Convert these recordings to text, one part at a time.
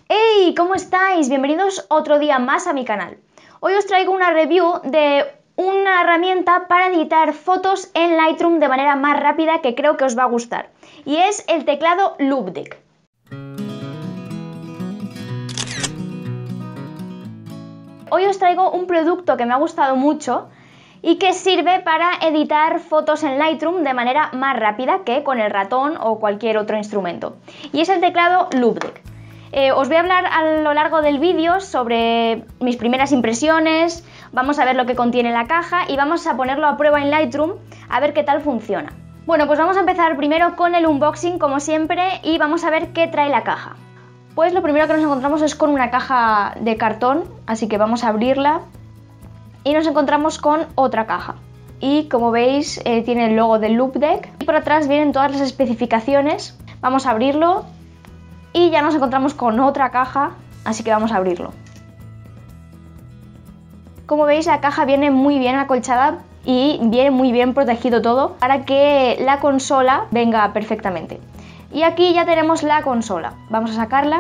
¡Hey! ¿Cómo estáis? Bienvenidos otro día más a mi canal. Hoy os traigo una review de una herramienta para editar fotos en Lightroom de manera más rápida que creo que os va a gustar. Y es el teclado Loupedeck. Hoy os traigo un producto que me ha gustado mucho y que sirve para editar fotos en Lightroom de manera más rápida que con el ratón o cualquier otro instrumento. Y es el teclado Loupedeck. Os voy a hablar a lo largo del vídeo sobre mis primeras impresiones, vamos a ver lo que contiene la caja y vamos a ponerlo a prueba en Lightroom a ver qué tal funciona. Bueno, pues vamos a empezar primero con el unboxing como siempre y vamos a ver qué trae la caja. Pues lo primero que nos encontramos es con una caja de cartón, así que vamos a abrirla y nos encontramos con otra caja. Y como veis tiene el logo del Loupedeck y por atrás vienen todas las especificaciones. Vamos a abrirlo. Y ya nos encontramos con otra caja, así que vamos a abrirlo. Como veis, la caja viene muy bien acolchada y viene muy bien protegido todo para que la consola venga perfectamente. Y aquí ya tenemos la consola. Vamos a sacarla.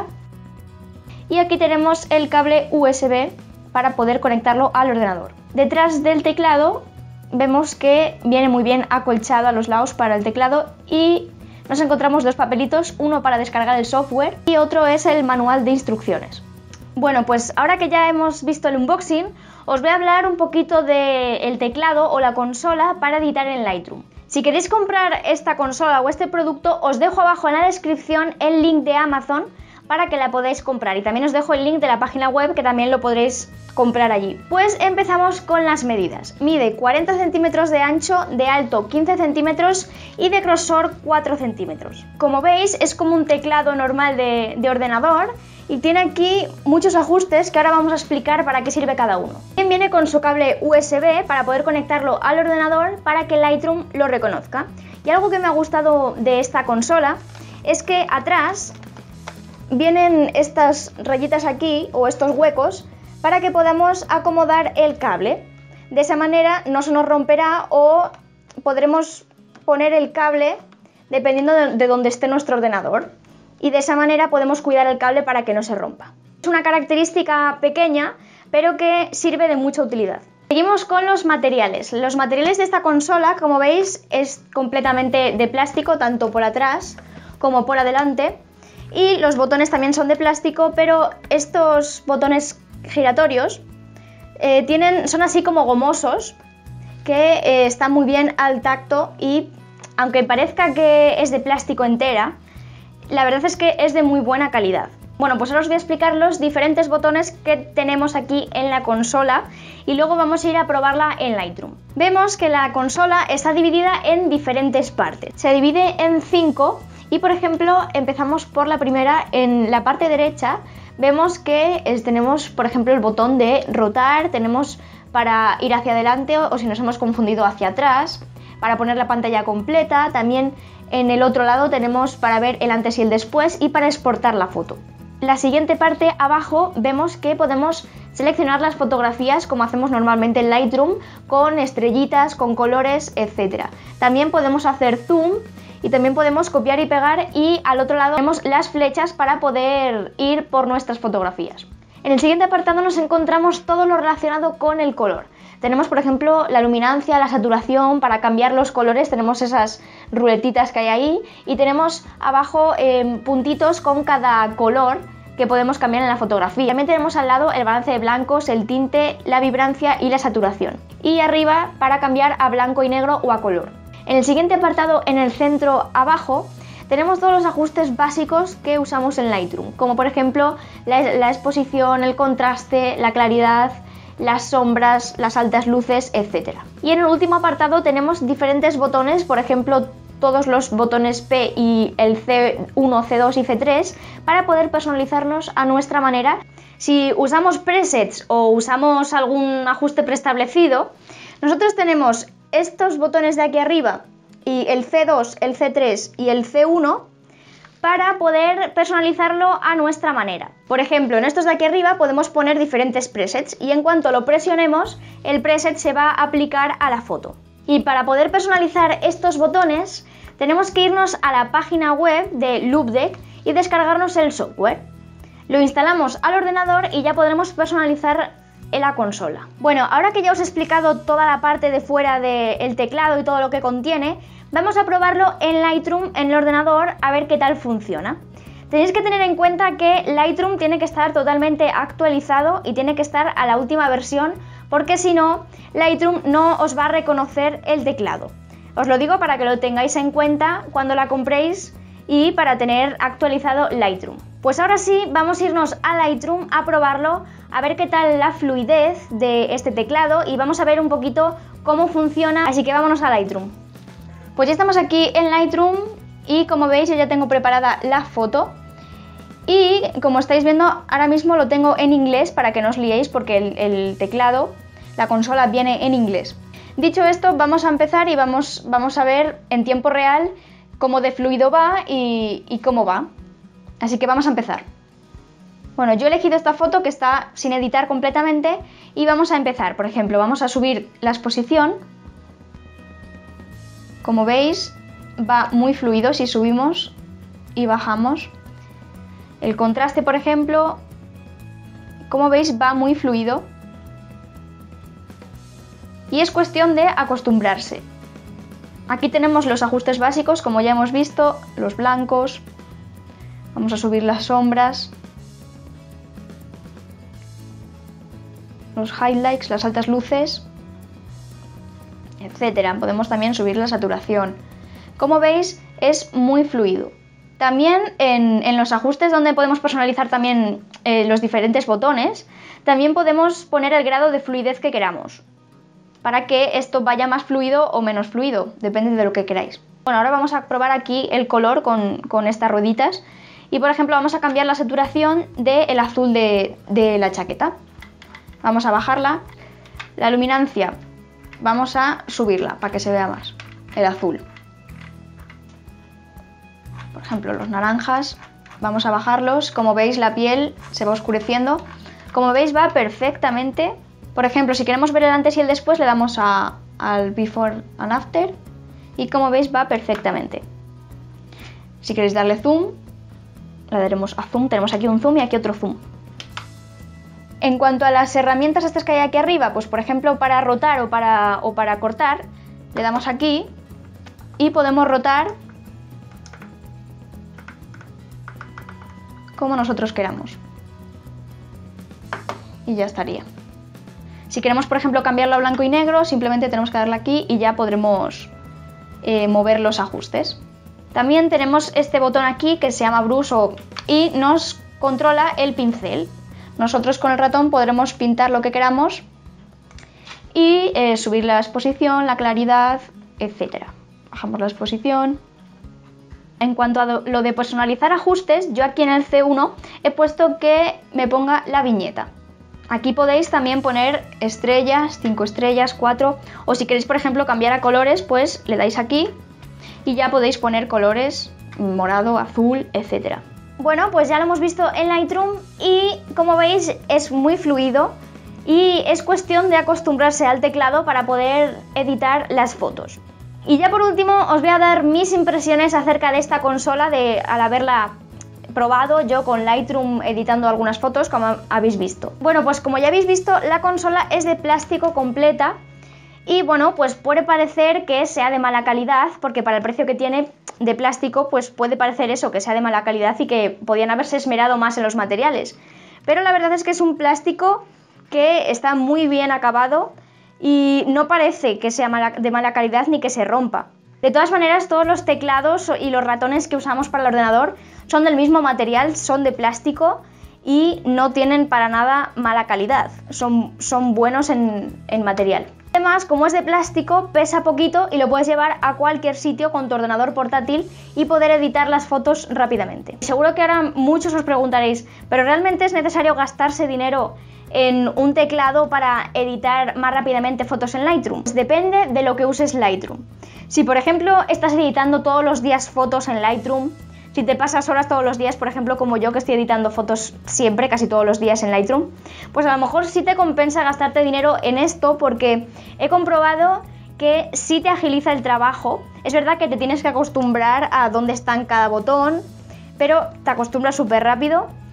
Y aquí tenemos el cable USB para poder conectarlo al ordenador. Detrás del teclado vemos que viene muy bien acolchado a los lados para el teclado y nos encontramos dos papelitos, uno para descargar el software y otro es el manual de instrucciones. Bueno, pues ahora que ya hemos visto el unboxing, os voy a hablar un poquito del teclado o la consola para editar en Lightroom. Si queréis comprar esta consola o este producto, os dejo abajo en la descripción el link de Amazon para que la podáis comprar y también os dejo el link de la página web que también lo podréis comprar allí. Pues empezamos con las medidas. Mide 40 centímetros de ancho, de alto 15 centímetros y de grosor 4 centímetros. Como veis es como un teclado normal de ordenador y tiene aquí muchos ajustes que ahora vamos a explicar para qué sirve cada uno. También viene con su cable USB para poder conectarlo al ordenador para que Lightroom lo reconozca. Y algo que me ha gustado de esta consola es que atrás vienen estas rayitas aquí o estos huecos para que podamos acomodar el cable. De esa manera no se nos romperá o podremos poner el cable dependiendo de dónde esté nuestro ordenador. Y de esa manera podemos cuidar el cable para que no se rompa. Es una característica pequeña pero que sirve de mucha utilidad. Seguimos con los materiales. Los materiales de esta consola, como veis, es completamente de plástico, tanto por atrás como por adelante. Y los botones también son de plástico, pero estos botones giratorios son así como gomosos, que están muy bien al tacto y aunque parezca que es de plástico entera, la verdad es que es de muy buena calidad. Bueno, pues ahora os voy a explicar los diferentes botones que tenemos aquí en la consola y luego vamos a ir a probarla en Lightroom. Vemos que la consola está dividida en diferentes partes. Se divide en 5 y por ejemplo empezamos por la primera. En la parte derecha vemos que tenemos por ejemplo el botón de rotar, tenemos para ir hacia adelante o si nos hemos confundido hacia atrás, para poner la pantalla completa, también en el otro lado tenemos para ver el antes y el después y para exportar la foto. La siguiente parte abajo vemos que podemos seleccionar las fotografías como hacemos normalmente en Lightroom con estrellitas, con colores, etc. También podemos hacer zoom y también podemos copiar y pegar y al otro lado tenemos las flechas para poder ir por nuestras fotografías. En el siguiente apartado nos encontramos todo lo relacionado con el color. Tenemos por ejemplo la luminancia, la saturación, para cambiar los colores tenemos esas ruletitas que hay ahí y tenemos abajo puntitos con cada color que podemos cambiar en la fotografía. También tenemos al lado el balance de blancos, el tinte, la vibrancia y la saturación. Y arriba para cambiar a blanco y negro o a color. En el siguiente apartado, en el centro abajo, tenemos todos los ajustes básicos que usamos en Lightroom, como por ejemplo la exposición, el contraste, la claridad, las sombras, las altas luces, etc. Y en el último apartado tenemos diferentes botones, por ejemplo todos los botones P y el C1, C2 y C3 para poder personalizarnos a nuestra manera. Si usamos presets o usamos algún ajuste preestablecido, nosotros tenemos estos botones de aquí arriba y el C2, el C3 y el C1 para poder personalizarlo a nuestra manera. Por ejemplo, en estos de aquí arriba podemos poner diferentes presets y en cuanto lo presionemos, el preset se va a aplicar a la foto. Y para poder personalizar estos botones, tenemos que irnos a la página web de Loupedeck y descargarnos el software. Lo instalamos al ordenador y ya podremos personalizar en la consola. Bueno, ahora que ya os he explicado toda la parte de fuera del teclado y todo lo que contiene, vamos a probarlo en Lightroom en el ordenador a ver qué tal funciona. Tenéis que tener en cuenta que Lightroom tiene que estar totalmente actualizado y tiene que estar a la última versión, porque si no, Lightroom no os va a reconocer el teclado. Os lo digo para que lo tengáis en cuenta cuando la compréis y para tener actualizado Lightroom. Pues ahora sí, vamos a irnos a Lightroom a probarlo, a ver qué tal la fluidez de este teclado y vamos a ver un poquito cómo funciona, así que vámonos a Lightroom. Pues ya estamos aquí en Lightroom y como veis yo ya tengo preparada la foto y como estáis viendo ahora mismo lo tengo en inglés para que no os liéis porque el teclado, la consola viene en inglés. Dicho esto, vamos a empezar y vamos a ver en tiempo real cómo de fluido va y cómo va. Así que vamos a empezar. Bueno, yo he elegido esta foto que está sin editar completamente y vamos a empezar. Por ejemplo, vamos a subir la exposición. Como veis, va muy fluido si subimos y bajamos. El contraste, por ejemplo, como veis, va muy fluido. Y es cuestión de acostumbrarse. Aquí tenemos los ajustes básicos, como ya hemos visto, los blancos. Vamos a subir las sombras, los highlights, las altas luces, etcétera. Podemos también subir la saturación. Como veis, es muy fluido. También en los ajustes donde podemos personalizar también los diferentes botones, también podemos poner el grado de fluidez que queramos, para que esto vaya más fluido o menos fluido, depende de lo que queráis. Bueno, ahora vamos a probar aquí el color con estas rueditas. Y por ejemplo vamos a cambiar la saturación del azul de la chaqueta. Vamos a bajarla. La luminancia vamos a subirla para que se vea más el azul. Por ejemplo los naranjas vamos a bajarlos. Como veis la piel se va oscureciendo. Como veis va perfectamente. Por ejemplo si queremos ver el antes y el después le damos al before and after. Y como veis va perfectamente. Si queréis darle zoom, le daremos a zoom, tenemos aquí un zoom y aquí otro zoom. En cuanto a las herramientas estas que hay aquí arriba, pues por ejemplo para rotar o para cortar, le damos aquí y podemos rotar como nosotros queramos. Y ya estaría. Si queremos por ejemplo cambiarlo a blanco y negro, simplemente tenemos que darle aquí y ya podremos mover los ajustes. También tenemos este botón aquí que se llama Brush y nos controla el pincel. Nosotros con el ratón podremos pintar lo que queramos y subir la exposición, la claridad, etc. Bajamos la exposición. En cuanto a lo de personalizar ajustes, yo aquí en el C1 he puesto que me ponga la viñeta. Aquí podéis también poner estrellas, 5 estrellas, 4, o si queréis por ejemplo cambiar a colores, pues le dais aquí y ya podéis poner colores, morado, azul, etc. Bueno, pues ya lo hemos visto en Lightroom y como veis es muy fluido y es cuestión de acostumbrarse al teclado para poder editar las fotos. Y ya por último os voy a dar mis impresiones acerca de esta consola al haberla probado yo con Lightroom editando algunas fotos, como habéis visto. Bueno, pues como ya habéis visto, la consola es de plástico completa. Y bueno, pues puede parecer que sea de mala calidad, porque para el precio que tiene de plástico, pues puede parecer eso, que sea de mala calidad y que podían haberse esmerado más en los materiales. Pero la verdad es que es un plástico que está muy bien acabado y no parece que sea de mala calidad ni que se rompa. De todas maneras, todos los teclados y los ratones que usamos para el ordenador son del mismo material, son de plástico y no tienen para nada mala calidad, son buenos en material. Además, como es de plástico, pesa poquito y lo puedes llevar a cualquier sitio con tu ordenador portátil y poder editar las fotos rápidamente. Seguro que ahora muchos os preguntaréis, ¿pero realmente es necesario gastarse dinero en un teclado para editar más rápidamente fotos en Lightroom? Pues depende de lo que uses Lightroom. Si por ejemplo estás editando todos los días fotos en Lightroom, si te pasas horas todos los días, por ejemplo como yo que estoy editando fotos siempre, casi todos los días en Lightroom, pues a lo mejor sí te compensa gastarte dinero en esto porque he comprobado que sí te agiliza el trabajo. Es verdad que te tienes que acostumbrar a dónde está cada botón, pero te acostumbras súper rápido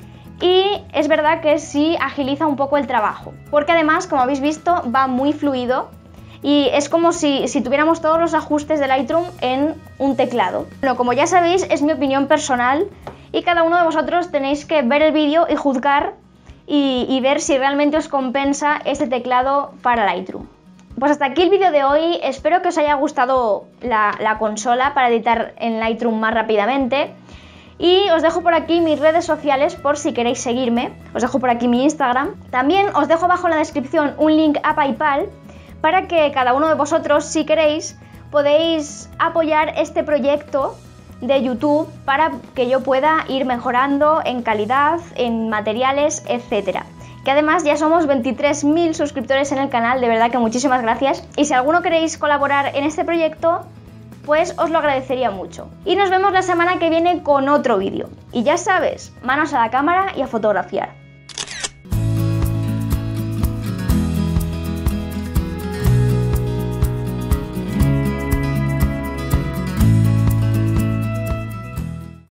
y es verdad que sí agiliza un poco el trabajo, porque además, como habéis visto, va muy fluido y es como si tuviéramos todos los ajustes de Lightroom en un teclado. Bueno, como ya sabéis, es mi opinión personal y cada uno de vosotros tenéis que ver el vídeo y juzgar y ver si realmente os compensa este teclado para Lightroom. Pues hasta aquí el vídeo de hoy, espero que os haya gustado la consola para editar en Lightroom más rápidamente. Y os dejo por aquí mis redes sociales por si queréis seguirme, os dejo por aquí mi Instagram. También os dejo abajo en la descripción un link a PayPal para que cada uno de vosotros, si queréis, podéis apoyar este proyecto de YouTube para que yo pueda ir mejorando en calidad, en materiales, etcétera. Que además ya somos 23.000 suscriptores en el canal, de verdad que muchísimas gracias. Y si alguno queréis colaborar en este proyecto, pues os lo agradecería mucho. Y nos vemos la semana que viene con otro vídeo. Y ya sabes, manos a la cámara y a fotografiar.